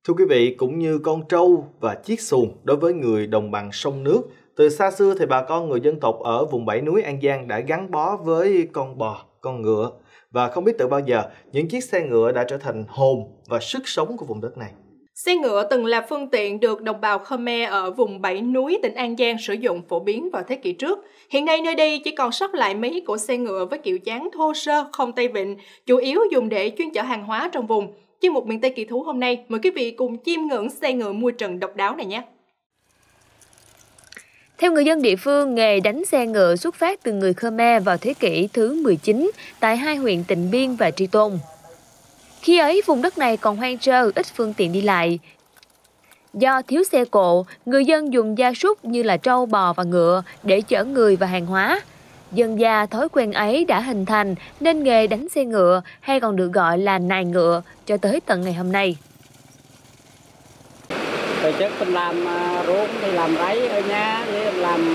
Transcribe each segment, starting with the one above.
Thưa quý vị, cũng như con trâu và chiếc xuồng đối với người đồng bằng sông nước, từ xa xưa thì bà con người dân tộc ở vùng 7 núi An Giang đã gắn bó với con bò, con ngựa. Và không biết từ bao giờ, những chiếc xe ngựa đã trở thành hồn và sức sống của vùng đất này. Xe ngựa từng là phương tiện được đồng bào Khmer ở vùng 7 núi tỉnh An Giang sử dụng phổ biến vào thế kỷ trước. Hiện nay nơi đây chỉ còn sót lại mấy cỗ xe ngựa với kiểu dáng thô sơ, không tay vịn, chủ yếu dùng để chuyên chở hàng hóa trong vùng. Chuyên mục Miền Tây Kỳ Thú hôm nay, mời quý vị cùng chiêm ngưỡng xe ngựa mui trần độc đáo này nhé. Theo người dân địa phương, nghề đánh xe ngựa xuất phát từ người Khmer vào thế kỷ thứ 19 tại hai huyện Tịnh Biên và Tri Tôn. Khi ấy, vùng đất này còn hoang sơ, ít phương tiện đi lại. Do thiếu xe cộ, người dân dùng gia súc như là trâu, bò và ngựa để chở người và hàng hóa. Dần dà thói quen ấy đã hình thành nên nghề đánh xe ngựa hay còn được gọi là nài ngựa cho tới tận ngày hôm nay. Từ trước mình làm ruộng thì làm rẫy ở nhà, với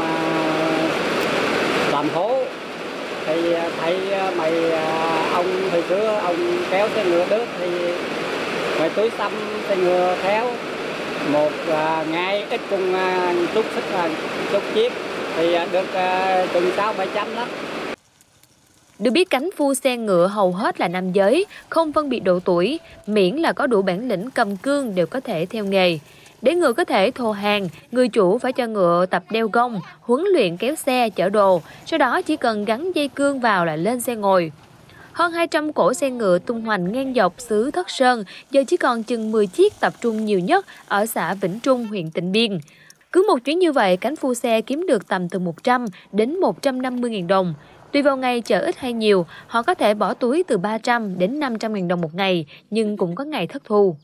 làm hố. Thì thấy ông hồi xưa ông kéo xe ngựa đứt thì mấy túi xăm xe ngựa theo một ngày ít cùng chút sức chút chiếc thì được chừng 600-700 lắm. Được biết cánh phu xe ngựa hầu hết là nam giới, không phân biệt độ tuổi, miễn là có đủ bản lĩnh cầm cương đều có thể theo nghề. Để ngựa có thể thồ hàng, người chủ phải cho ngựa tập đeo gông, huấn luyện kéo xe, chở đồ, sau đó chỉ cần gắn dây cương vào là lên xe ngồi. Hơn 200 cỗ xe ngựa tung hoành ngang dọc xứ Thất Sơn, giờ chỉ còn chừng 10 chiếc tập trung nhiều nhất ở xã Vĩnh Trung, huyện Tịnh Biên. Cứ một chuyến như vậy, cánh phu xe kiếm được tầm từ 100 đến 150.000 đồng. Tùy vào ngày chở ít hay nhiều, họ có thể bỏ túi từ 300 đến 500.000 đồng một ngày, nhưng cũng có ngày thất thu.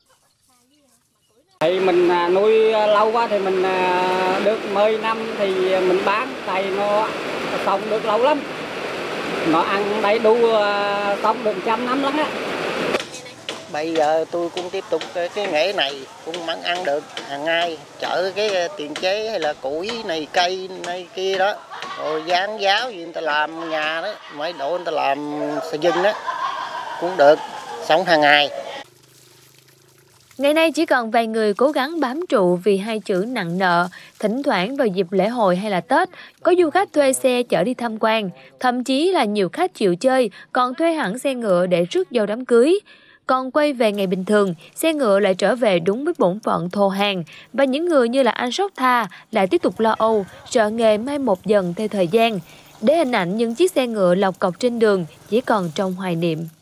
Thì mình nuôi lâu quá thì mình được 10 năm thì mình bán, tại nó sống được lâu lắm. Nó ăn đầy đủ sống được 100 năm lắm á. Bây giờ tôi cũng tiếp tục cái nghề này, cũng vẫn ăn được hàng ngày, chở cái tiền chế hay là củi này, cây này kia đó. Rồi dán giáo gì người ta làm nhà đó, mấy độ người ta làm xây dựng đó, cũng được, sống hàng ngày. Ngày nay chỉ còn vài người cố gắng bám trụ vì hai chữ nặng nợ. Thỉnh thoảng vào dịp lễ hội hay là Tết, có du khách thuê xe chở đi tham quan. Thậm chí là nhiều khách chịu chơi còn thuê hẳn xe ngựa để rước dâu đám cưới. Còn quay về ngày bình thường, xe ngựa lại trở về đúng với bổn phận thồ hàng. Và những người như là anh Sóc Tha lại tiếp tục lo âu, sợ nghề mai một dần theo thời gian. Để hình ảnh những chiếc xe ngựa lọc cọc trên đường chỉ còn trong hoài niệm.